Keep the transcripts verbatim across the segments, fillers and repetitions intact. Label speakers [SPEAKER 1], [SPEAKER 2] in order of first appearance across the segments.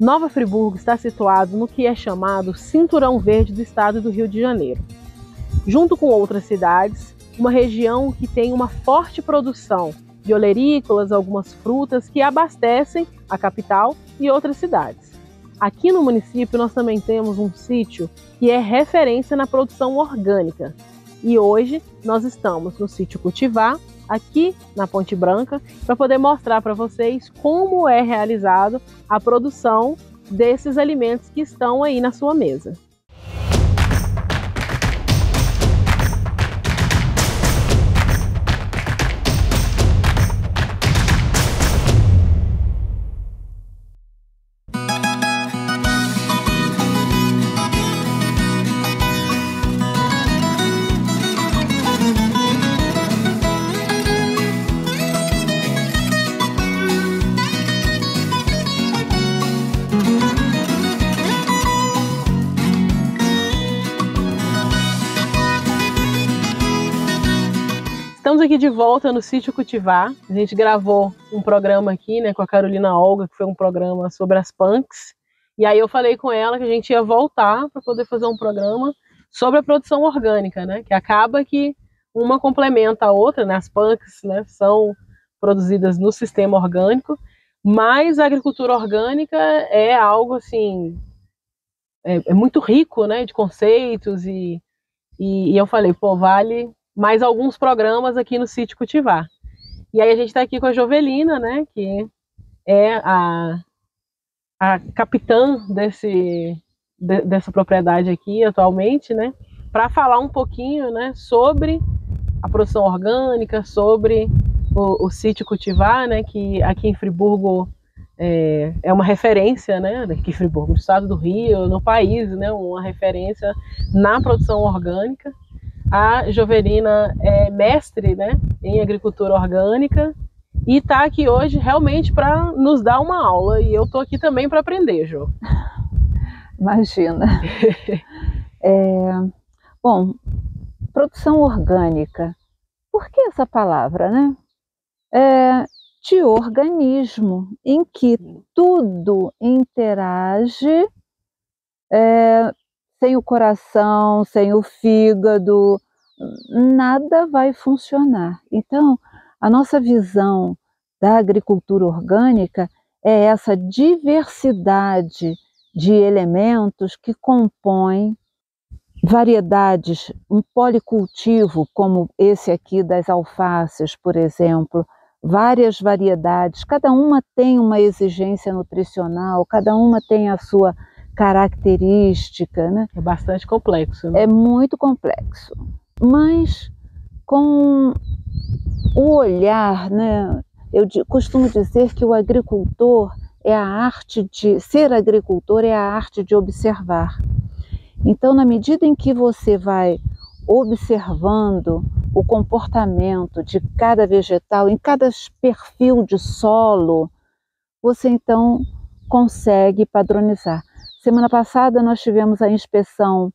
[SPEAKER 1] Nova Friburgo está situado no que é chamado Cinturão Verde do estado do Rio de Janeiro. Junto com outras cidades, uma região que tem uma forte produção de olerícolas, algumas frutas que abastecem a capital e outras cidades. Aqui no município nós também temos um sítio que é referência na produção orgânica. E hoje nós estamos no sítio Cultivar, aqui na Ponte Branca, para poder mostrar para vocês como é realizado a produção desses alimentos que estão aí na sua mesa. Estamos aqui de volta no sítio Cultivar. A gente gravou um programa aqui, né, com a Carolina Olga, que foi um programa sobre as punks. E aí eu falei com ela que a gente ia voltar para poder fazer um programa sobre a produção orgânica, né, que acaba que uma complementa a outra, né, as punks, né, são produzidas no sistema orgânico, mas a agricultura orgânica é algo assim, é, é muito rico, né, de conceitos e, e, e eu falei, pô, vale mais alguns programas aqui no sítio Cultivar. E aí a gente está aqui com a Jovelina, né, que é a, a capitã desse, de, dessa propriedade aqui atualmente, né, para falar um pouquinho, né, sobre a produção orgânica, sobre o, o sítio Cultivar, né, que aqui em Friburgo é, é uma referência, né, aqui em Friburgo, no estado do Rio, no país, né, uma referência na produção orgânica. A Jovelina é mestre, né, em agricultura orgânica e está aqui hoje realmente para nos dar uma aula. E eu estou aqui também para aprender, Jo.
[SPEAKER 2] Imagina. é, bom, produção orgânica. Por que essa palavra, né? É, de organismo, em que tudo interage, é, sem o coração, sem o fígado, nada vai funcionar. Então, a nossa visão da agricultura orgânica é essa diversidade de elementos que compõem variedades, um policultivo como esse aqui das alfaces, por exemplo, várias variedades, cada uma tem uma exigência nutricional, cada uma tem a sua característica, né?
[SPEAKER 1] É bastante complexo, né?
[SPEAKER 2] É muito complexo, mas com o olhar, né? Eu costumo dizer que o agricultor é a arte de ser agricultor, é a arte de observar. Então, na medida em que você vai observando o comportamento de cada vegetal, em cada perfil de solo, você então consegue padronizar. Semana passada nós tivemos a inspeção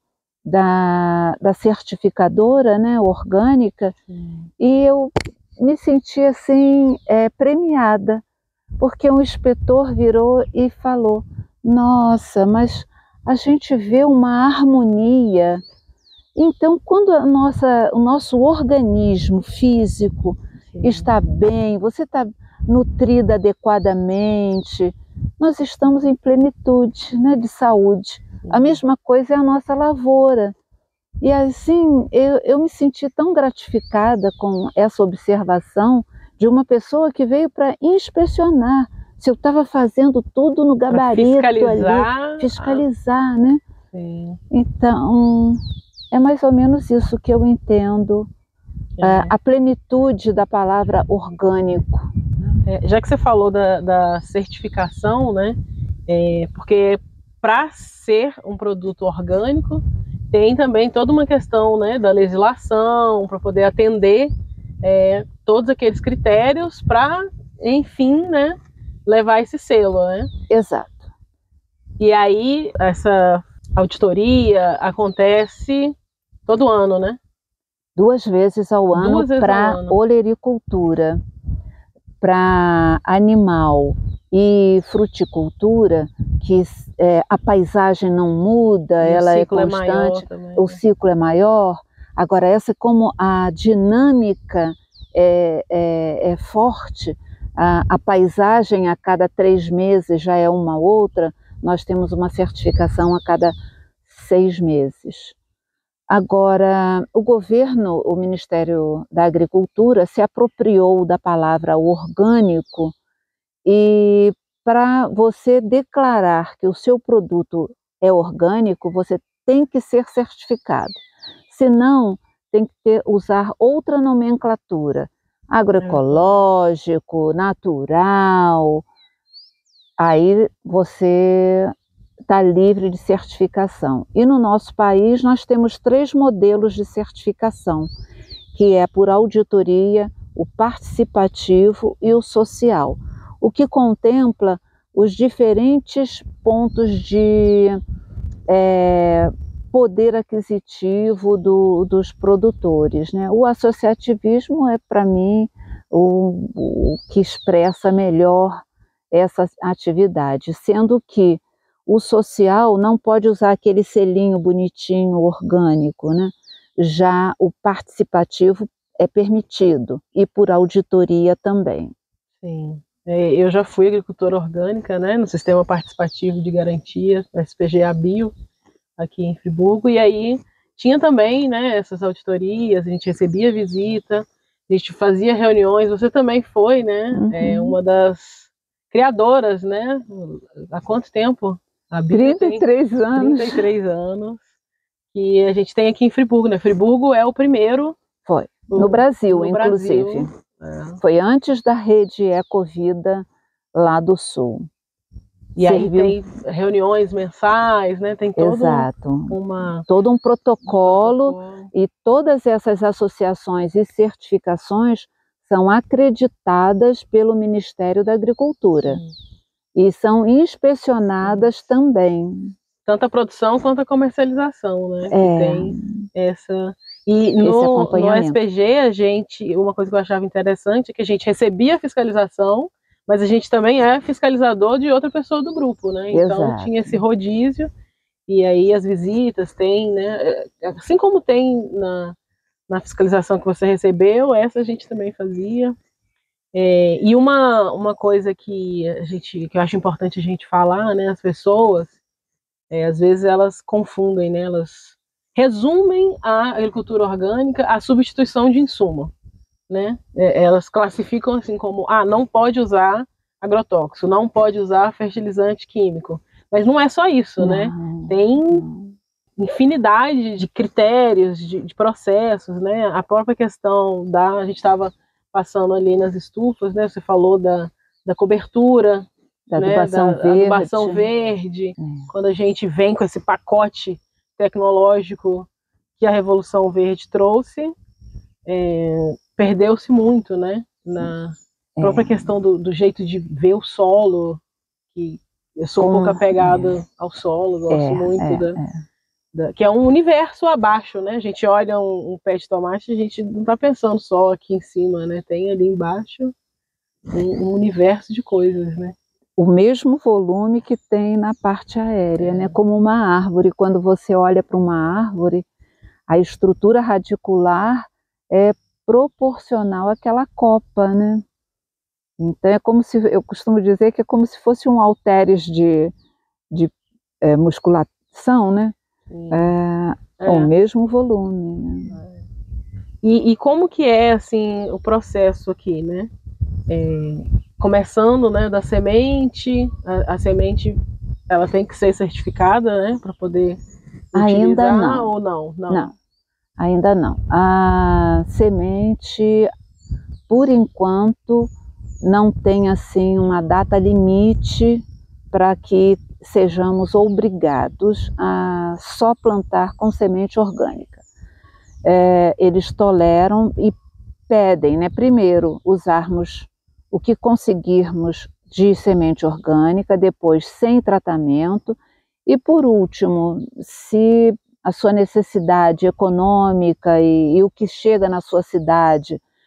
[SPEAKER 2] da, da certificadora, né, orgânica, Sim. E eu me senti assim, é, premiada, porque um inspetor virou e falou, nossa, mas a gente vê uma harmonia. Então, quando a nossa, o nosso organismo físico Sim. está bem, você está nutrida adequadamente, nós estamos em plenitude, né, de saúde. Uhum. A mesma coisa é a nossa lavoura. E assim, eu, eu me senti tão gratificada com essa observação de uma pessoa que veio para inspecionar se eu estava fazendo tudo no gabarito
[SPEAKER 1] fiscalizar,
[SPEAKER 2] ali, fiscalizar, a... né?
[SPEAKER 1] Sim.
[SPEAKER 2] Então, é mais ou menos isso que eu entendo, é. a, a plenitude da palavra orgânico.
[SPEAKER 1] É, já que você falou da, da certificação, né, é, porque para ser um produto orgânico tem também toda uma questão, né, da legislação para poder atender é, todos aqueles critérios para, enfim, né, levar esse selo, né?
[SPEAKER 2] Exato.
[SPEAKER 1] E aí essa auditoria acontece todo ano, né?
[SPEAKER 2] Duas vezes ao ano para olericultura. Para animal e fruticultura, que é, a paisagem não muda,
[SPEAKER 1] E
[SPEAKER 2] ela
[SPEAKER 1] o
[SPEAKER 2] é
[SPEAKER 1] ciclo
[SPEAKER 2] constante,
[SPEAKER 1] é maior também,
[SPEAKER 2] o
[SPEAKER 1] né?
[SPEAKER 2] ciclo é maior. Agora, essa, como a dinâmica é, é, é forte, a, a paisagem a cada três meses já é uma outra, nós temos uma certificação a cada seis meses. Agora, o governo, o Ministério da Agricultura, se apropriou da palavra orgânico, e para você declarar que o seu produto é orgânico, você tem que ser certificado. Senão, tem que ter, usar outra nomenclatura, agroecológico, natural. Aí você está livre de certificação. E no nosso país nós temos três modelos de certificação, que é por auditoria, o participativo e o social, o que contempla os diferentes pontos de é, poder aquisitivo do, dos produtores, né? O associativismo é, para mim, o, o que expressa melhor essa atividade, sendo que o social não pode usar aquele selinho bonitinho, orgânico, né? Já o participativo é permitido, e por auditoria também.
[SPEAKER 1] Sim. É, eu já fui agricultora orgânica, né, no Sistema Participativo de Garantia, S P G A Bio, aqui em Friburgo, e aí tinha também, né, essas auditorias, a gente recebia visita, a gente fazia reuniões, você também foi, né,
[SPEAKER 2] Uhum.
[SPEAKER 1] é, uma das criadoras, né, há quanto tempo? A Bio
[SPEAKER 2] trinta e três
[SPEAKER 1] tem
[SPEAKER 2] anos.
[SPEAKER 1] trinta e três anos, que a gente tem aqui em Friburgo, né, Friburgo é o primeiro...
[SPEAKER 2] Foi, no Brasil,
[SPEAKER 1] no
[SPEAKER 2] inclusive.
[SPEAKER 1] Brasil, é.
[SPEAKER 2] Foi antes da rede Ecovida lá do Sul.
[SPEAKER 1] E
[SPEAKER 2] Serviu...
[SPEAKER 1] aí tem reuniões mensais, né? Tem todo,
[SPEAKER 2] Exato.
[SPEAKER 1] uma,
[SPEAKER 2] todo um protocolo,
[SPEAKER 1] um protocolo,
[SPEAKER 2] e todas essas associações e certificações são acreditadas pelo Ministério da Agricultura. Sim. E são inspecionadas Sim. também.
[SPEAKER 1] Tanto a produção quanto a comercialização, né?
[SPEAKER 2] É.
[SPEAKER 1] Que tem essa... E no, no S P G, a gente, uma coisa que eu achava interessante é que a gente recebia a fiscalização, mas a gente também é fiscalizador de outra pessoa do grupo, né? Então Exato. Tinha esse rodízio, e aí as visitas tem, né? Assim como tem na, na fiscalização que você recebeu, essa a gente também fazia. É, e uma, uma coisa que, a gente, que eu acho importante a gente falar, né? As pessoas, é, às vezes elas confundem, né? Elas resumem a agricultura orgânica à substituição de insumo, né? É, elas classificam assim como, ah, não pode usar agrotóxico, não pode usar fertilizante químico, mas não é só isso, não, né? Tem não. infinidade de critérios, de, de processos, né? A própria questão da, a gente estava passando ali nas estufas, né? Você falou da, da cobertura,
[SPEAKER 2] da
[SPEAKER 1] né?
[SPEAKER 2] adubação
[SPEAKER 1] da
[SPEAKER 2] verde,
[SPEAKER 1] adubação verde.
[SPEAKER 2] É.
[SPEAKER 1] Quando a gente vem com esse pacote tecnológico que a Revolução Verde trouxe, é, perdeu-se muito, né? Na própria é. questão do, do jeito de ver o solo, que eu sou um pouco apegada é. ao solo, gosto é, muito é, da, é. da... que é um universo abaixo, né? A gente olha um, um pé de tomate, a gente não está pensando só aqui em cima, né? Tem ali embaixo um, um universo de coisas, né?
[SPEAKER 2] O mesmo volume que tem na parte aérea, é. né? Como uma árvore. Quando você olha para uma árvore, a estrutura radicular é proporcional àquela copa, né? Então é como se, eu costumo dizer que é como se fosse um halteres de, de é, musculação, né? É, é. O mesmo volume, né?
[SPEAKER 1] E, e como que é, assim, o processo aqui, né? É, começando, né, da semente, a, a semente, ela tem que ser certificada, né, para poder
[SPEAKER 2] Ainda
[SPEAKER 1] utilizar,
[SPEAKER 2] não.
[SPEAKER 1] ou não? Não,
[SPEAKER 2] não, ainda não. A semente, por enquanto, não tem assim uma data limite para que sejamos obrigados a só plantar com semente orgânica. É, eles toleram e pedem, né, primeiro usarmos o que conseguirmos de semente orgânica, depois sem tratamento, e por último, se a sua necessidade econômica e, e o que chega na sua cidade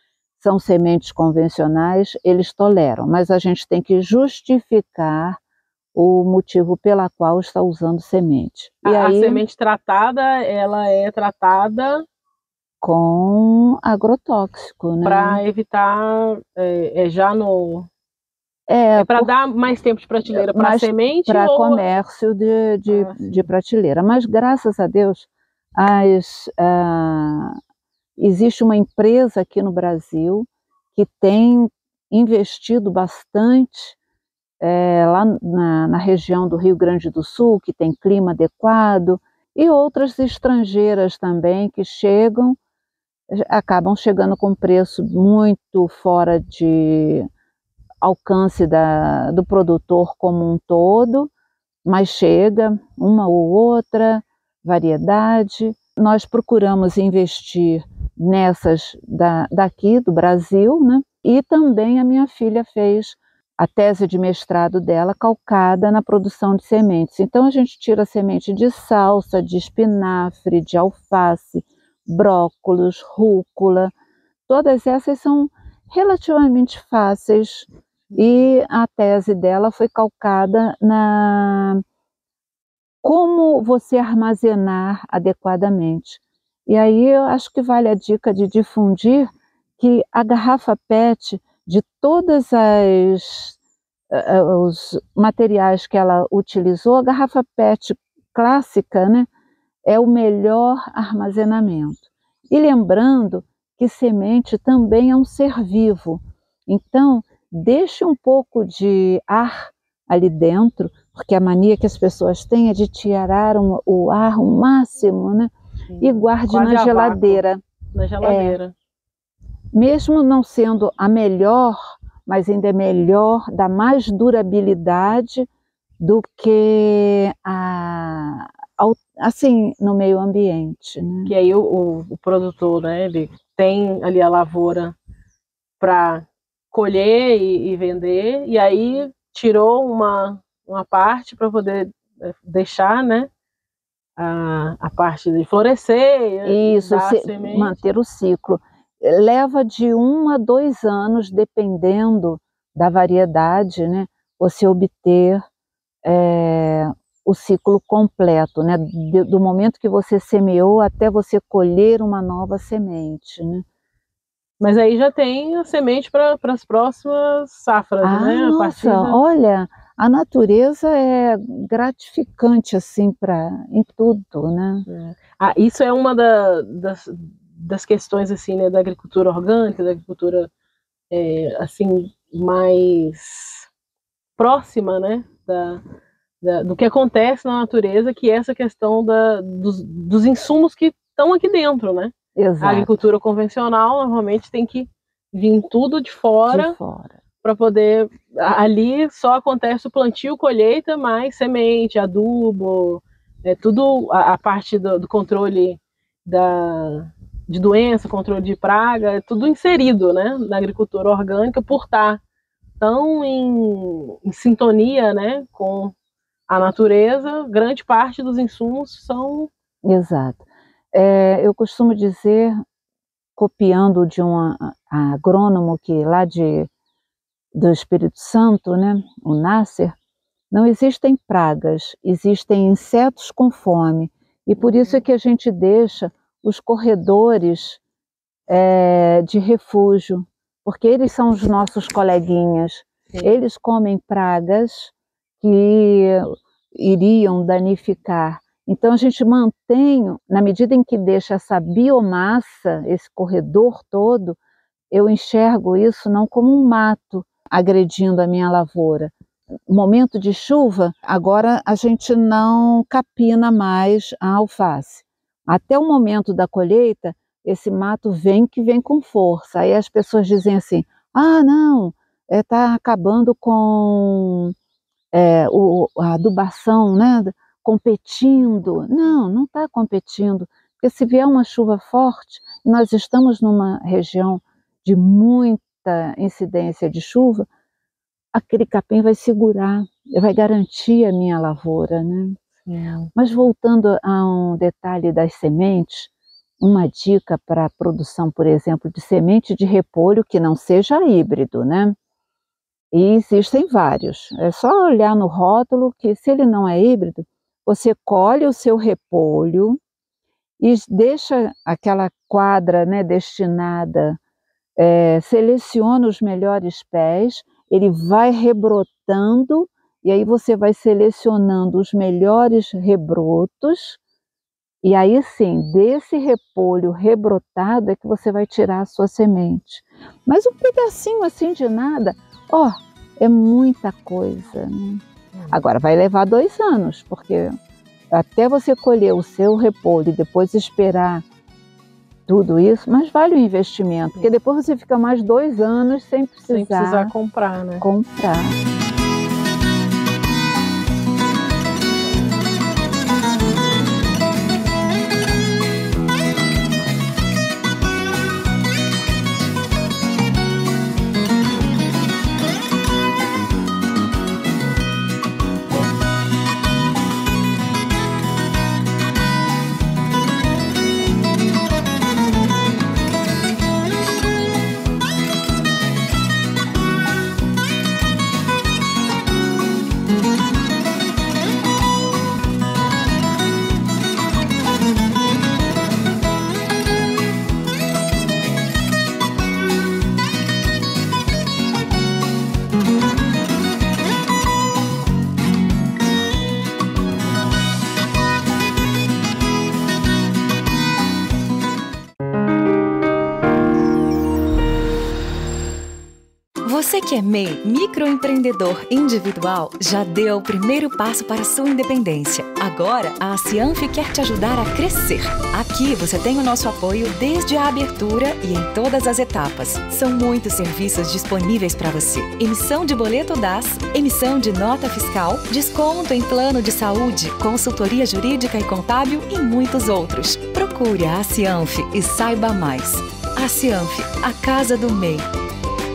[SPEAKER 2] são sementes convencionais, eles toleram, mas a gente tem que justificar o motivo pela qual está usando semente. E
[SPEAKER 1] a,
[SPEAKER 2] aí,
[SPEAKER 1] a semente tratada, ela é tratada
[SPEAKER 2] com agrotóxico, né?
[SPEAKER 1] para evitar, é, é já no...
[SPEAKER 2] É,
[SPEAKER 1] É para
[SPEAKER 2] por,
[SPEAKER 1] dar mais tempo de prateleira para a semente
[SPEAKER 2] para
[SPEAKER 1] ou...
[SPEAKER 2] comércio de, de,
[SPEAKER 1] Ah,
[SPEAKER 2] de prateleira. Mas, graças a Deus, as, ah, existe uma empresa aqui no Brasil que tem investido bastante é, lá na, na região do Rio Grande do Sul, que tem clima adequado, e outras estrangeiras também que chegam, acabam chegando com preço muito fora de alcance da, do produtor como um todo, mas chega uma ou outra variedade. Nós procuramos investir nessas da, daqui do Brasil, né? E também a minha filha fez a tese de mestrado dela calcada na produção de sementes. Então a gente tira semente de salsa, de espinafre, de alface, brócolis, rúcula. Todas essas são relativamente fáceis e a tese dela foi calcada na como você armazenar adequadamente. E aí eu acho que vale a dica de difundir que a garrafa P E T, de todos os materiais que ela utilizou, a garrafa P E T clássica, né, é o melhor armazenamento. E lembrando que semente também é um ser vivo, então deixe um pouco de ar ali dentro, porque a mania que as pessoas têm é de tirar um, o ar o máximo, né?
[SPEAKER 1] Sim,
[SPEAKER 2] e guarde na geladeira.
[SPEAKER 1] Na geladeira.
[SPEAKER 2] É, mesmo não sendo a melhor, mas ainda é melhor, dá mais durabilidade do que a, assim, no meio ambiente, né?
[SPEAKER 1] Que aí o, o, o produtor, né, ele tem ali a lavoura para colher e, e vender, e aí tirou uma, uma parte para poder deixar, né, a, a parte de florescer,
[SPEAKER 2] isso,
[SPEAKER 1] dar
[SPEAKER 2] se, manter o ciclo. Leva de um a dois anos, dependendo da variedade, né, você obter é, o ciclo completo, né, do, do momento que você semeou até você colher uma nova semente, né.
[SPEAKER 1] Mas aí já tem a semente para as próximas safras,
[SPEAKER 2] ah,
[SPEAKER 1] né?
[SPEAKER 2] Nossa,
[SPEAKER 1] a partir da...
[SPEAKER 2] olha, a natureza é gratificante assim para em tudo, né?
[SPEAKER 1] É. Ah, isso é uma da, das, das questões assim, né, da agricultura orgânica, da agricultura é, assim mais próxima, né, da, da, do que acontece na natureza, que é essa questão da, dos, dos insumos que estão aqui dentro, né?
[SPEAKER 2] Exato.
[SPEAKER 1] A agricultura convencional normalmente tem que vir tudo de fora,
[SPEAKER 2] de fora.
[SPEAKER 1] para poder... Ali só acontece o plantio, colheita, mais semente, adubo, é, tudo a, a parte do, do controle da, de doença, controle de praga, é tudo inserido, né, na agricultura orgânica, por estar tão em, em sintonia, né, com a natureza. Grande parte dos insumos são...
[SPEAKER 2] Exato. É, eu costumo dizer, copiando de um agrônomo que lá de, do Espírito Santo, né, o Nasser, não existem pragas, existem insetos com fome. E por isso é que a gente deixa os corredores é, de refúgio, porque eles são os nossos coleguinhas. Sim. Eles comem pragas que iriam danificar. Então a gente mantém, na medida em que deixa essa biomassa, esse corredor todo, eu enxergo isso não como um mato agredindo a minha lavoura. Momento de chuva, agora a gente não capina mais a alface. Até o momento da colheita, esse mato vem que vem com força. Aí as pessoas dizem assim, ah, não, está é, acabando com é, o, a adubação, né, competindo. Não, não está competindo, porque se vier uma chuva forte, e nós estamos numa região de muita incidência de chuva, aquele capim vai segurar, vai garantir a minha lavoura, né? Sim. Mas voltando a um detalhe das sementes, uma dica para a produção, por exemplo, de semente de repolho que não seja híbrido, né? E existem vários. É só olhar no rótulo que, se ele não é híbrido, você colhe o seu repolho e deixa aquela quadra, né, destinada, é, seleciona os melhores pés, ele vai rebrotando e aí você vai selecionando os melhores rebrotos e aí sim, desse repolho rebrotado é que você vai tirar a sua semente. Mas um pedacinho assim de nada, ó, é muita coisa, né? Agora vai levar dois anos, porque até você colher o seu repolho e depois esperar tudo isso, mas vale o investimento, porque depois você fica mais dois anos sem precisar,
[SPEAKER 1] sem precisar comprar, né?
[SPEAKER 2] comprar.
[SPEAKER 3] Você que é M E I, microempreendedor individual, já deu o primeiro passo para a sua independência. Agora, a Cianf quer te ajudar a crescer. Aqui você tem o nosso apoio desde a abertura e em todas as etapas. São muitos serviços disponíveis para você. Emissão de boleto D A S, emissão de nota fiscal, desconto em plano de saúde, consultoria jurídica e contábil e muitos outros. Procure a Cianf e saiba mais. A Cianf, a casa do M E I.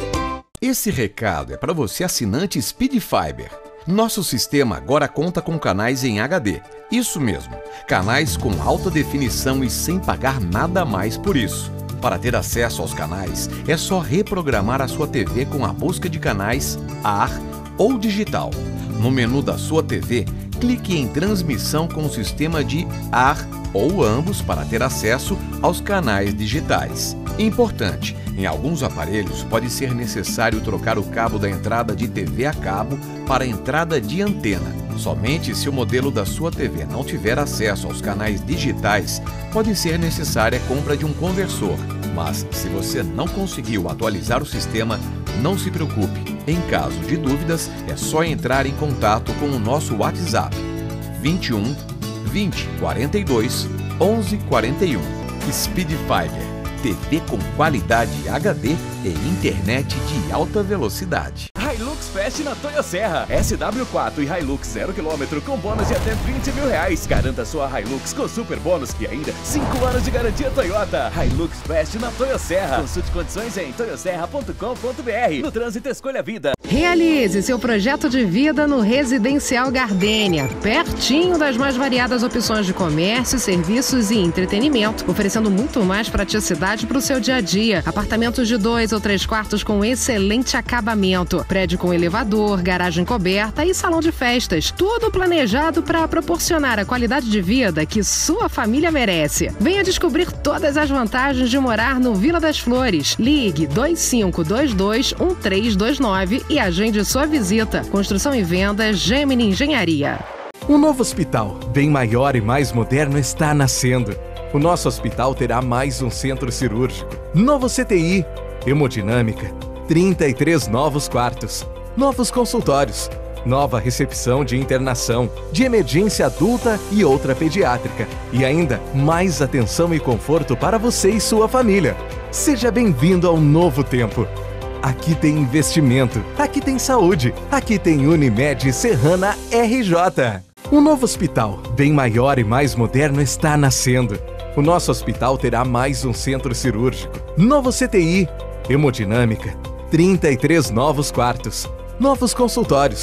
[SPEAKER 4] Esse recado é para você assinante Speedfiber. Nosso sistema agora conta com canais em H D. Isso mesmo, canais com alta definição e sem pagar nada mais por isso. Para ter acesso aos canais, é só reprogramar a sua T V com a busca de canais A R ou digital. No menu da sua T V, clique em transmissão com o sistema de A R ou ambos para ter acesso aos canais digitais. Importante, em alguns aparelhos pode ser necessário trocar o cabo da entrada de T V a cabo para a entrada de antena. Somente se o modelo da sua T V não tiver acesso aos canais digitais, pode ser necessária a compra de um conversor. Mas se você não conseguiu atualizar o sistema, não se preocupe. Em caso de dúvidas, é só entrar em contato com o nosso WhatsApp vinte e um, vinte, quarenta e dois, onze, quarenta e um. Speedfiber, T V com qualidade H D e internet de alta velocidade.
[SPEAKER 5] Hilux Fest na Toyosserra. S W quatro e Hilux zero quilômetro com bônus de até vinte mil reais. Garanta sua Hilux com super bônus e ainda cinco anos de garantia Toyota. Hilux Fest na Toyosserra. Consulte condições em toyosserra ponto com ponto br. No trânsito, escolha a vida.
[SPEAKER 6] Realize seu projeto de vida no Residencial Gardênia, pertinho das mais variadas opções de comércio, serviços e entretenimento, oferecendo muito mais praticidade para o seu dia a dia. Apartamentos de dois ou três quartos com excelente acabamento, prédio com elevador, garagem coberta e salão de festas. Tudo planejado para proporcionar a qualidade de vida que sua família merece. Venha descobrir todas as vantagens de morar no Vila das Flores. Ligue dois cinco dois dois, um três dois nove e agende sua visita. Construção e venda Gemini Engenharia.
[SPEAKER 7] Um novo hospital, bem maior e mais moderno, está nascendo. O nosso hospital terá mais um centro cirúrgico, novo C T I, hemodinâmica, trinta e três novos quartos, novos consultórios, nova recepção de internação, de emergência adulta e outra pediátrica. E ainda mais atenção e conforto para você e sua família. Seja bem-vindo ao novo tempo. Aqui tem investimento, aqui tem saúde, aqui tem Unimed Serrana R J. Um novo hospital, bem maior e mais moderno, está nascendo. O nosso hospital terá mais um centro cirúrgico, novo C T I, hemodinâmica, trinta e três novos quartos, novos consultórios,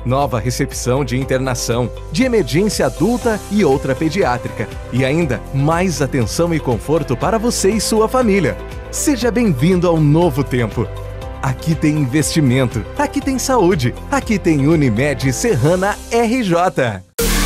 [SPEAKER 7] nova recepção de internação, de emergência adulta e outra pediátrica. E ainda mais atenção e conforto para você e sua família. Seja bem-vindo ao novo tempo. Aqui tem investimento, aqui tem saúde, aqui tem Unimed Serrana R J.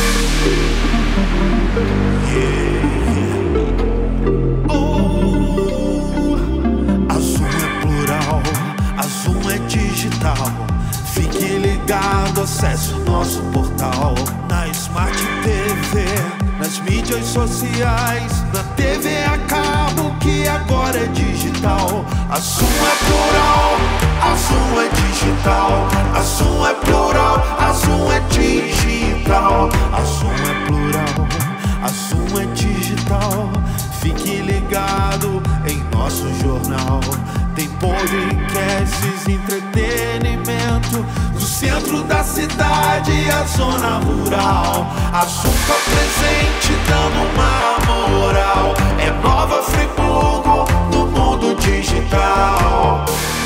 [SPEAKER 8] Fique ligado, acesse o nosso portal. Na Smart T V, nas mídias sociais, na T V a cabo que agora é digital. A Zoom é plural, a Zoom é digital. A Zoom é plural, a Zoom é digital. A Zoom é plural, a Zoom é digital. Fique ligado em nosso jornal. Tem podcasts, entretenimento do centro da cidade e a zona rural. Assunto presente dando uma moral. É Nova Friburgo no mundo digital.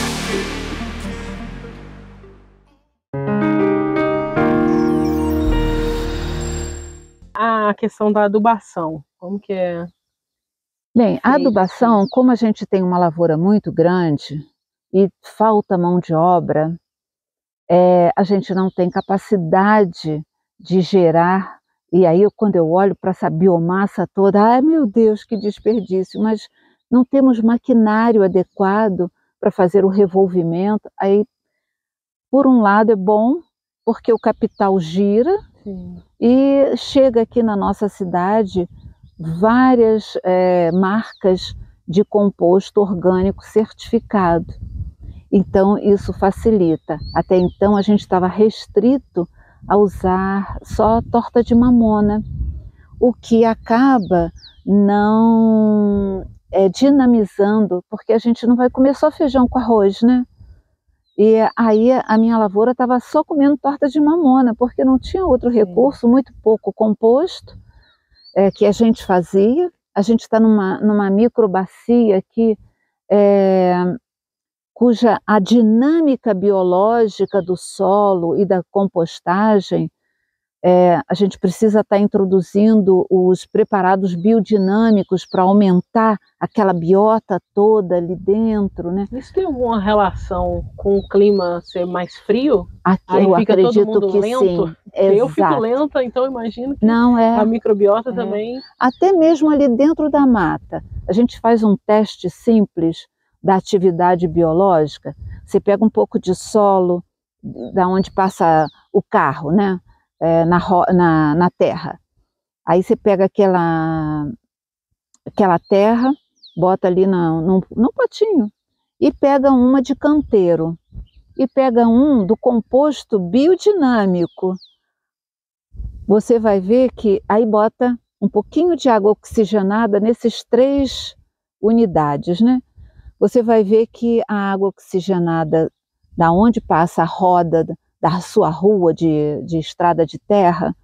[SPEAKER 1] A questão da adubação, como que é?
[SPEAKER 2] Bem, a adubação, como a gente tem uma lavoura muito grande e falta mão de obra, é, a gente não tem capacidade de gerar, e aí quando eu olho para essa biomassa toda, ai meu Deus, que desperdício, mas não temos maquinário adequado para fazer o revolvimento. Aí, por um lado é bom, porque o capital gira. Sim. E chega aqui na nossa cidade várias é, marcas de composto orgânico certificado. Então isso facilita. Até então a gente estava restrito a usar só torta de mamona, o que acaba não é, dinamizando, porque a gente não vai comer só feijão com arroz, né? E aí a minha lavoura estava só comendo torta de mamona, porque não tinha outro recurso, muito pouco composto, É, que a gente fazia. A gente está numa, numa microbacia aqui, é, cuja a dinâmica biológica do solo e da compostagem, é, a gente precisa estar tá introduzindo os preparados biodinâmicos para aumentar aquela biota toda ali dentro, né?
[SPEAKER 1] Isso tem alguma relação com o clima ser mais frio?
[SPEAKER 2] Aqui,
[SPEAKER 1] Aí
[SPEAKER 2] eu
[SPEAKER 1] fica
[SPEAKER 2] acredito
[SPEAKER 1] todo mundo
[SPEAKER 2] que
[SPEAKER 1] lento?
[SPEAKER 2] sim.
[SPEAKER 1] Eu
[SPEAKER 2] Exato.
[SPEAKER 1] fico lenta, então imagino que
[SPEAKER 2] Não, é,
[SPEAKER 1] a microbiota
[SPEAKER 2] é.
[SPEAKER 1] também...
[SPEAKER 2] Até mesmo ali dentro da mata, a gente faz um teste simples da atividade biológica. Você pega um pouco de solo, da onde passa o carro, né? É, na, na, na terra. Aí você pega aquela, aquela terra, bota ali na, num, num potinho, e pega uma de canteiro, e pega um do composto biodinâmico. Você vai ver que aí bota um pouquinho de água oxigenada nesses três unidades, né? Você vai ver que a água oxigenada, da onde passa a roda da sua rua de, de estrada de terra,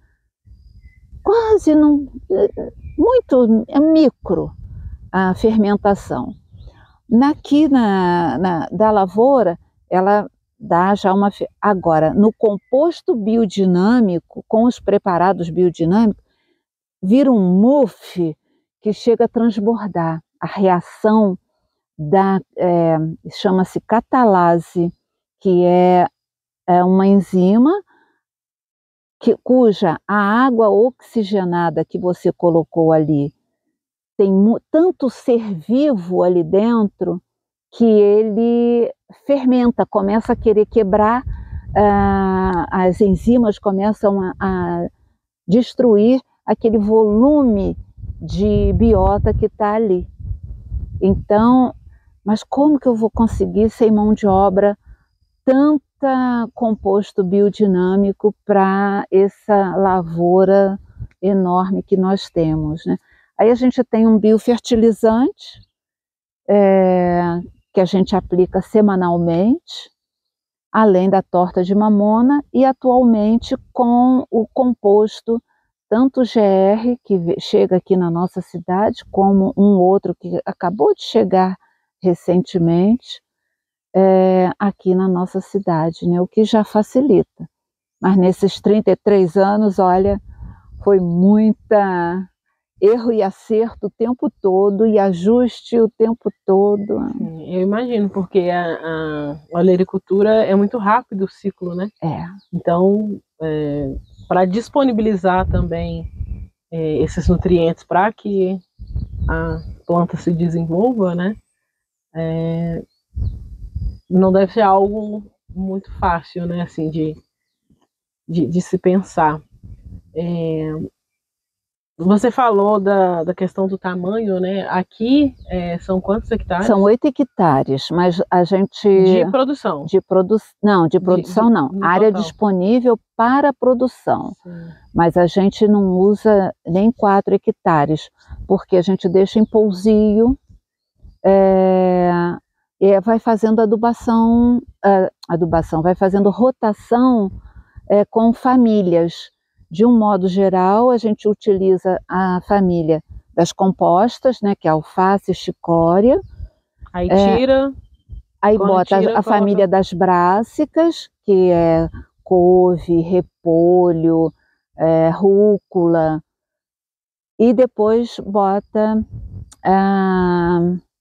[SPEAKER 2] quase não, muito, é micro a fermentação. Aqui na, na, da lavoura, ela dá já uma... Agora, no composto biodinâmico, com os preparados biodinâmicos, vira um mousse que chega a transbordar. A reação da, é, chama-se catalase, que é É uma enzima que, cuja a água oxigenada que você colocou ali tem tanto ser vivo ali dentro que ele fermenta, começa a querer quebrar, uh, as enzimas começam a, a destruir aquele volume de biota que está ali. Então, mas como que eu vou conseguir sem mão de obra tanto composto biodinâmico para essa lavoura enorme que nós temos, né? Aí a gente tem um biofertilizante é, que a gente aplica semanalmente, além da torta de mamona, e atualmente com o composto, tanto G R, que chega aqui na nossa cidade, como um outro que acabou de chegar recentemente, É, aqui na nossa cidade, né? O que já facilita. mas nesses trinta e três anos, olha, foi muita erro e acerto o tempo todo e ajuste o tempo todo.
[SPEAKER 1] Sim, eu imagino, porque a, a, a olericultura é muito rápido o ciclo, né?
[SPEAKER 2] É.
[SPEAKER 1] Então, é, para disponibilizar também é, esses nutrientes para que a planta se desenvolva, né? É, não deve ser algo muito fácil, né? Assim, de, de, de se pensar. É, você falou da, da questão do tamanho, né? Aqui é, são quantos hectares?
[SPEAKER 2] São oito hectares, mas a gente...
[SPEAKER 1] De produção?
[SPEAKER 2] De produ... Não, de produção de, de, não. Área total. Disponível para produção. Sim. Mas a gente não usa nem quatro hectares, porque a gente deixa em pousio, é, e vai fazendo adubação, é, adubação, vai fazendo rotação é, com famílias. De um modo geral, a gente utiliza a família das compostas, né, que é alface, chicória.
[SPEAKER 1] Aí tira...
[SPEAKER 2] É, aí bota tira, a, a família das brássicas, que é couve, repolho, é, rúcula. E depois bota a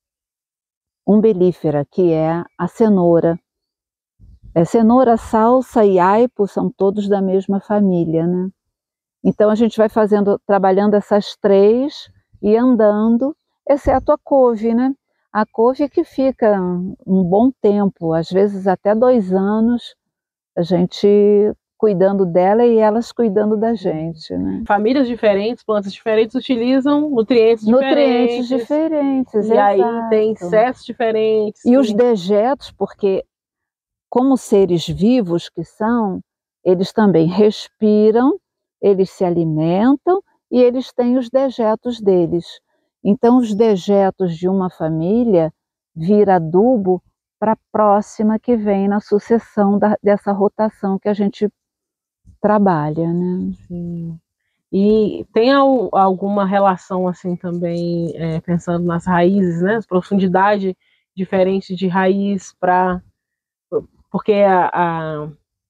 [SPEAKER 2] umbelífera, que é a cenoura. É, cenoura, salsa e aipo são todos da mesma família, né? Então a gente vai fazendo, trabalhando essas três e andando, exceto a couve, né? A couve que fica um bom tempo, às vezes até dois anos, a gente cuidando dela e elas cuidando da gente, né?
[SPEAKER 1] Famílias diferentes, plantas diferentes utilizam nutrientes diferentes.
[SPEAKER 2] Nutrientes diferentes,
[SPEAKER 1] E
[SPEAKER 2] exato.
[SPEAKER 1] aí tem insetos diferentes.
[SPEAKER 2] E os dejetos, porque como seres vivos que são, eles também respiram, eles se alimentam e eles têm os dejetos deles. Então, os dejetos de uma família vira adubo para a próxima que vem na sucessão da, dessa rotação que a gente trabalha, né?
[SPEAKER 1] Sim. E tem al, alguma relação assim também, é, pensando nas raízes, né? Profundidade diferente de raiz para... Porque a... a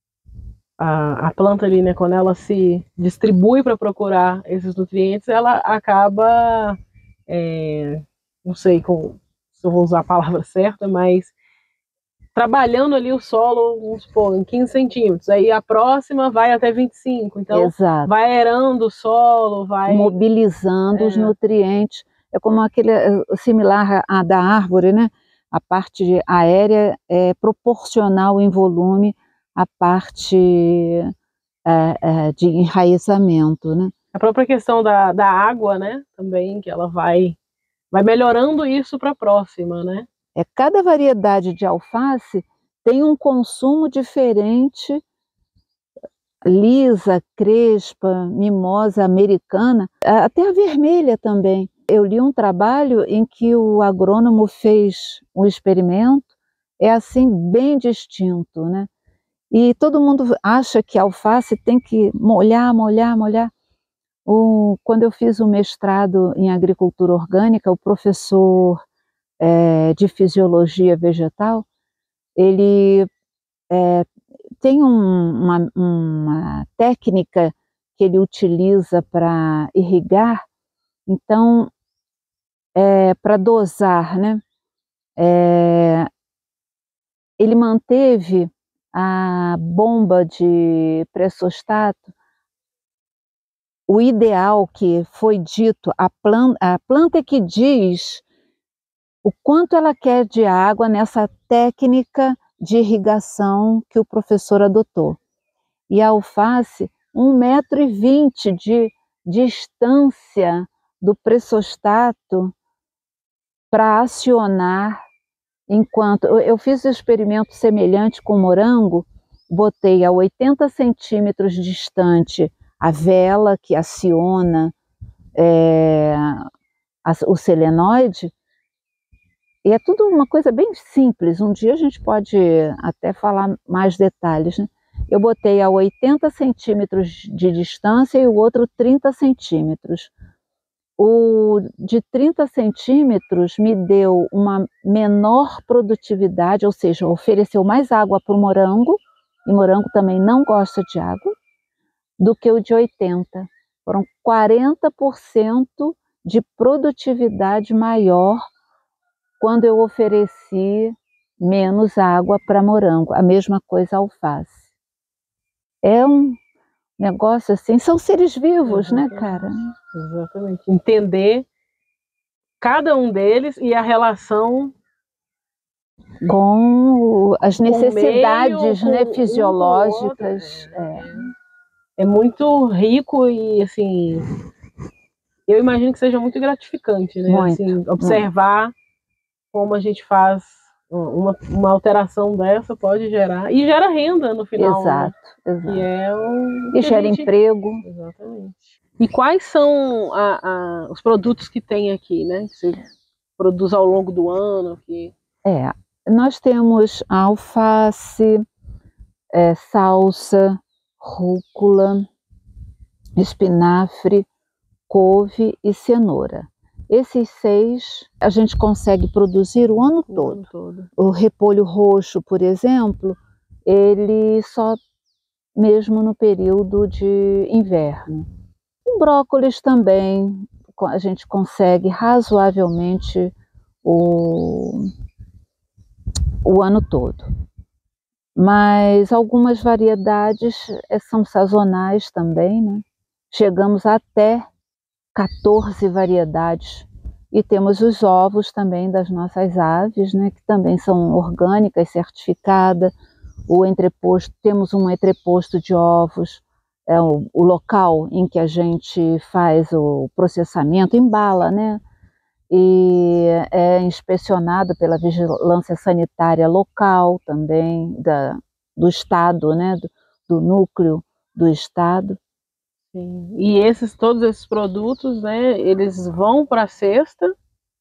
[SPEAKER 1] A, a planta ali, né, quando ela se distribui para procurar esses nutrientes, ela acaba, é, não sei com, se eu vou usar a palavra certa, mas trabalhando ali o solo, vamos supor, em quinze centímetros, aí a próxima vai até vinte e cinco, então
[SPEAKER 2] Exato.
[SPEAKER 1] Vai aerando o solo, vai...
[SPEAKER 2] Mobilizando é. os nutrientes, é como aquele, similar à da árvore, né, a parte aérea é proporcional em volume a parte é, é, de enraizamento, né?
[SPEAKER 1] A própria questão da, da água, né, também, que ela vai, vai melhorando isso para a próxima, né?
[SPEAKER 2] É, cada variedade de alface tem um consumo diferente, lisa, crespa, mimosa, americana, até a vermelha também. Eu li um trabalho em que o agrônomo fez um experimento, é assim bem distinto, né? E todo mundo acha que a alface tem que molhar, molhar, molhar. O, quando eu fiz o mestrado em agricultura orgânica, o professor é, de fisiologia vegetal, ele é, tem um, uma, uma técnica que ele utiliza para irrigar, então, é, para dosar, né? É, ele manteve a bomba de pressostato, o ideal que foi dito, a planta, a planta que diz o quanto ela quer de água nessa técnica de irrigação que o professor adotou. E a alface, um metro e vinte de distância do pressostato para acionar. Enquanto eu fiz um experimento semelhante com morango, botei a oitenta centímetros distante a vela que aciona é, a, o selenoide, e é tudo uma coisa bem simples. Um dia a gente pode até falar mais detalhes, né? Eu botei a oitenta centímetros de distância e o outro trinta centímetros. O de trinta centímetros me deu uma menor produtividade, ou seja, ofereceu mais água para o morango, e morango também não gosta de água, do que o de oitenta. Foram quarenta por cento de produtividade maior quando eu ofereci menos água para morango. A mesma coisa alface. É um negócio assim, são seres vivos,
[SPEAKER 1] Exatamente.
[SPEAKER 2] né, cara?
[SPEAKER 1] Exatamente. Entender cada um deles e a relação
[SPEAKER 2] com as
[SPEAKER 1] com o
[SPEAKER 2] necessidades,
[SPEAKER 1] meio,
[SPEAKER 2] né,
[SPEAKER 1] com um
[SPEAKER 2] fisiológicas.
[SPEAKER 1] com o outro. É. É muito rico e, assim, eu imagino que seja muito gratificante, né?
[SPEAKER 2] Muito,
[SPEAKER 1] assim, observar muito. Como a gente faz uma, uma alteração dessa pode gerar, e gera renda no final.
[SPEAKER 2] Exato,
[SPEAKER 1] né?
[SPEAKER 2] exato.
[SPEAKER 1] Que é o,
[SPEAKER 2] e gera
[SPEAKER 1] gente...
[SPEAKER 2] emprego.
[SPEAKER 1] Exatamente. E quais são a, a, os produtos que tem aqui, né? Que você produz ao longo do ano? Que...
[SPEAKER 2] É, nós temos alface, é, salsa, rúcula, espinafre, couve e cenoura. Esses seis a gente consegue produzir o ano, o todo. ano todo. O repolho roxo, por exemplo, ele só mesmo no período de inverno. O brócolis também a gente consegue razoavelmente o, o ano todo. Mas algumas variedades são sazonais também, né? Chegamos até quatorze variedades. E temos os ovos também das nossas aves, né? Que também são orgânicas, certificadas. O entreposto, temos um entreposto de ovos, é o, o local em que a gente faz o processamento, embala, né? E é inspecionado pela vigilância sanitária local também, da, do estado, né? Do, do núcleo do estado.
[SPEAKER 1] Sim. E esses, todos esses produtos, né, eles vão para a cesta?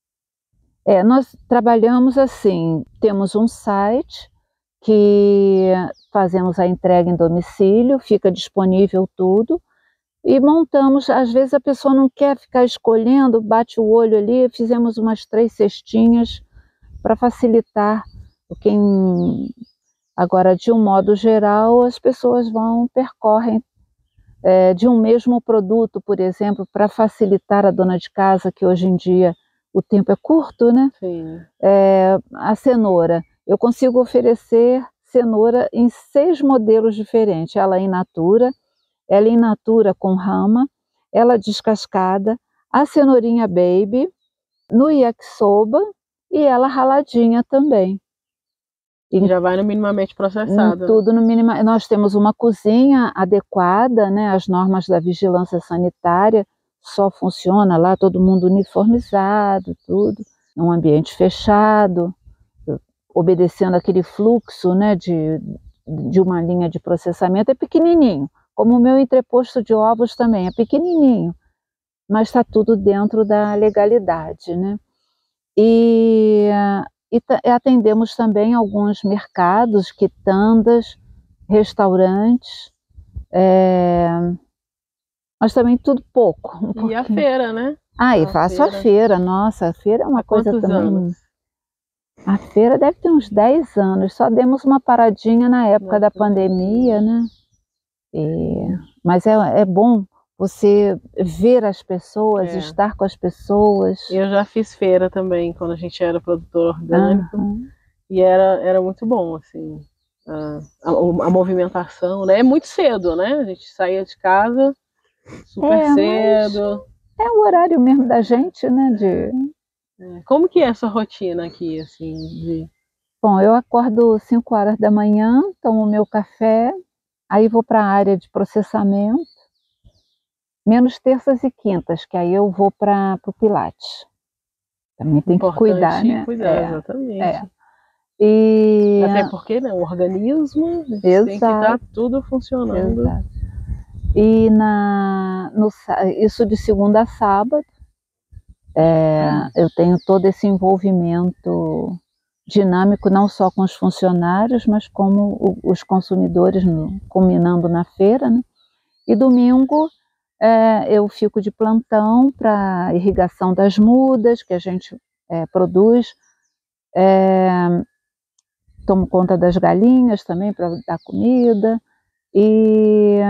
[SPEAKER 2] É, nós trabalhamos assim, temos um site que fazemos a entrega em domicílio, fica disponível tudo, e montamos, às vezes a pessoa não quer ficar escolhendo, bate o olho ali, fizemos umas três cestinhas para facilitar. Quem, agora, de um modo geral, as pessoas vão, percorrem é, de um mesmo produto, por exemplo, para facilitar a dona de casa, que hoje em dia o tempo é curto, né?
[SPEAKER 1] Sim.
[SPEAKER 2] É, a cenoura. Eu consigo oferecer cenoura em seis modelos diferentes. Ela in natura, ela in natura com rama, ela descascada, a cenourinha baby, no yakisoba e ela raladinha também.
[SPEAKER 1] E já vai no minimamente processado.
[SPEAKER 2] Tudo
[SPEAKER 1] né?
[SPEAKER 2] no minima. Nós temos uma cozinha adequada, né? As normas da vigilância sanitária só funciona lá, todo mundo uniformizado, tudo, num ambiente fechado, obedecendo aquele fluxo, né, de, de uma linha de processamento. É pequenininho, como o meu entreposto de ovos também é pequenininho, mas está tudo dentro da legalidade, né? E, e atendemos também alguns mercados, quitandas, restaurantes, é, mas também tudo pouco. Um
[SPEAKER 1] e
[SPEAKER 2] pouquinho.
[SPEAKER 1] A feira, né?
[SPEAKER 2] Ah, e
[SPEAKER 1] a
[SPEAKER 2] faço
[SPEAKER 1] feira.
[SPEAKER 2] a feira, nossa, a feira é uma
[SPEAKER 1] Há
[SPEAKER 2] coisa
[SPEAKER 1] quantos
[SPEAKER 2] também...
[SPEAKER 1] anos?
[SPEAKER 2] A feira deve ter uns dez anos, só demos uma paradinha na época Nossa, da pandemia, né? E, mas é, é bom você ver as pessoas, é. estar com as pessoas.
[SPEAKER 1] Eu já fiz feira também, quando a gente era produtor orgânico,
[SPEAKER 2] uhum.
[SPEAKER 1] e era, era muito bom, assim, a, a, a movimentação, né? É muito cedo, né? A gente saía de casa super
[SPEAKER 2] é,
[SPEAKER 1] cedo.
[SPEAKER 2] É o horário mesmo da gente, né? De...
[SPEAKER 1] Como que é essa rotina aqui, assim? De...
[SPEAKER 2] Bom, eu acordo cinco horas da manhã, tomo meu café, aí vou para a área de processamento, menos terças e quintas, que aí eu vou para o Pilates. Também tem que cuidar, né?
[SPEAKER 1] cuidar,
[SPEAKER 2] é,
[SPEAKER 1] exatamente.
[SPEAKER 2] É. E...
[SPEAKER 1] Até porque, né, o organismo
[SPEAKER 2] Exato.
[SPEAKER 1] tem que estar tudo funcionando.
[SPEAKER 2] Exato. E na, no, isso de segunda a sábado, é, eu tenho todo esse envolvimento dinâmico, não só com os funcionários, mas como o, os consumidores, no, combinando na feira, né? E domingo é, eu fico de plantão para irrigação das mudas, que a gente é, produz, é, tomo conta das galinhas também para dar comida. E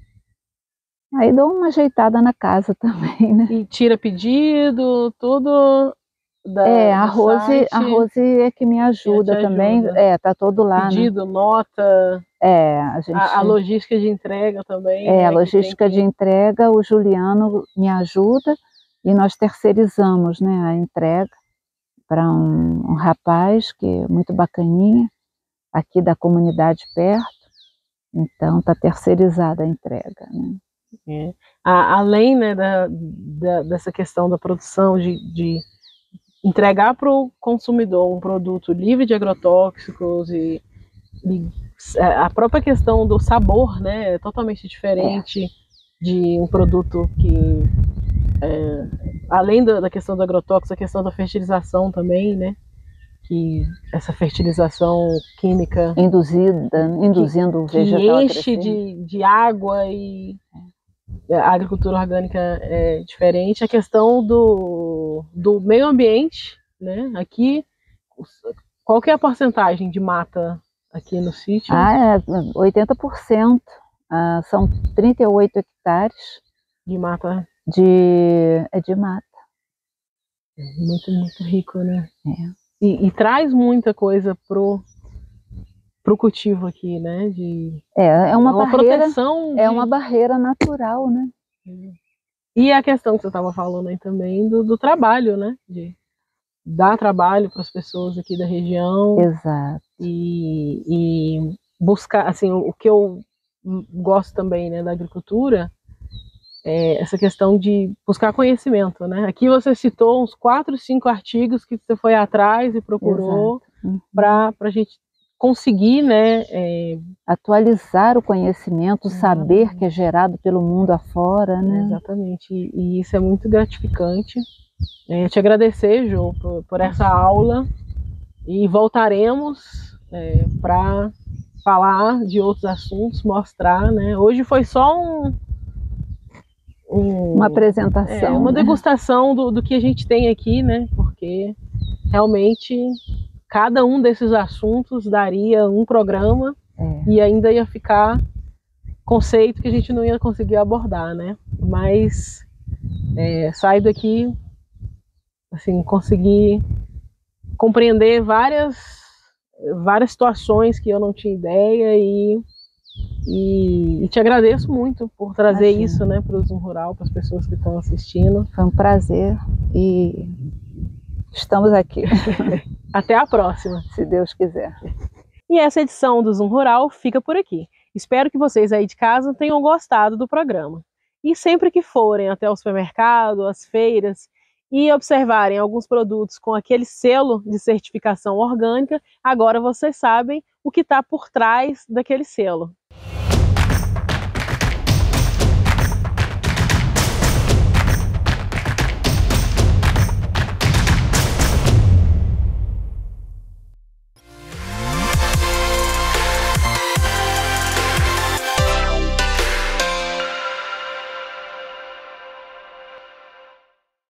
[SPEAKER 2] aí dou uma ajeitada na casa também, né?
[SPEAKER 1] E tira pedido, tudo da,
[SPEAKER 2] é, a
[SPEAKER 1] do
[SPEAKER 2] Rose,
[SPEAKER 1] site,
[SPEAKER 2] a Rose é que me ajuda
[SPEAKER 1] te
[SPEAKER 2] também.
[SPEAKER 1] ajuda.
[SPEAKER 2] É, tá todo lá,
[SPEAKER 1] Pedido,
[SPEAKER 2] né?
[SPEAKER 1] nota,
[SPEAKER 2] É, a gente.
[SPEAKER 1] a, a logística de entrega também.
[SPEAKER 2] É,
[SPEAKER 1] né,
[SPEAKER 2] a logística
[SPEAKER 1] que...
[SPEAKER 2] de entrega, o Juliano me ajuda e nós terceirizamos, né, a entrega para um, um rapaz que é muito bacaninha, aqui da comunidade perto. Então está terceirizada a entrega, né?
[SPEAKER 1] É. A, além, né, da, da, dessa questão da produção, de, de entregar para o consumidor um produto livre de agrotóxicos e, e a própria questão do sabor, né, é totalmente diferente é. de um produto que, é, além da, da questão do agrotóxico, a questão da fertilização também, né, que essa fertilização química
[SPEAKER 2] induzida, induzindo o vegetal
[SPEAKER 1] que enche de, de água e a agricultura orgânica é diferente. A questão do, do meio ambiente, né? Aqui, qual que é a porcentagem de mata aqui no sítio?
[SPEAKER 2] Ah, é oitenta por cento. Ah, são trinta e oito hectares
[SPEAKER 1] de mata.
[SPEAKER 2] De, é de mata.
[SPEAKER 1] Muito, muito rico, né?
[SPEAKER 2] É.
[SPEAKER 1] E, e traz muita coisa pro, pro cultivo aqui, né? De,
[SPEAKER 2] é, é uma, uma barreira,
[SPEAKER 1] proteção. De...
[SPEAKER 2] É uma barreira natural, né?
[SPEAKER 1] E a questão que você estava falando aí também do, do trabalho, né? De dar trabalho para as pessoas aqui da região.
[SPEAKER 2] Exato.
[SPEAKER 1] E, e buscar, assim, o, o que eu gosto também, né, da agricultura é essa questão de buscar conhecimento, né? Aqui você citou uns quatro, cinco artigos que você foi atrás e procurou uhum. para a gente conseguir, né, é...
[SPEAKER 2] atualizar o conhecimento, o saber que é gerado pelo mundo afora, né?
[SPEAKER 1] Exatamente, e, e isso é muito gratificante. É, te agradecer, Jo, por, por essa aula, e voltaremos é, para falar de outros assuntos, mostrar, né? Hoje foi só um Um,
[SPEAKER 2] uma apresentação,
[SPEAKER 1] é, uma
[SPEAKER 2] né?
[SPEAKER 1] degustação do, do que a gente tem aqui, né? Porque realmente cada um desses assuntos daria um programa é. e ainda ia ficar conceito que a gente não ia conseguir abordar, né? Mas é, sair daqui, assim, conseguir compreender várias, várias situações que eu não tinha ideia e E, e te agradeço muito por trazer Imagina. isso, né, para o Zoom Rural, para as pessoas que estão assistindo.
[SPEAKER 2] Foi um prazer e estamos aqui.
[SPEAKER 1] Até a próxima,
[SPEAKER 2] se Deus quiser.
[SPEAKER 1] E essa edição do Zoom Rural fica por aqui. Espero que vocês aí de casa tenham gostado do programa. E sempre que forem até o supermercado, as feiras, e observarem alguns produtos com aquele selo de certificação orgânica, agora vocês sabem o que está por trás daquele selo.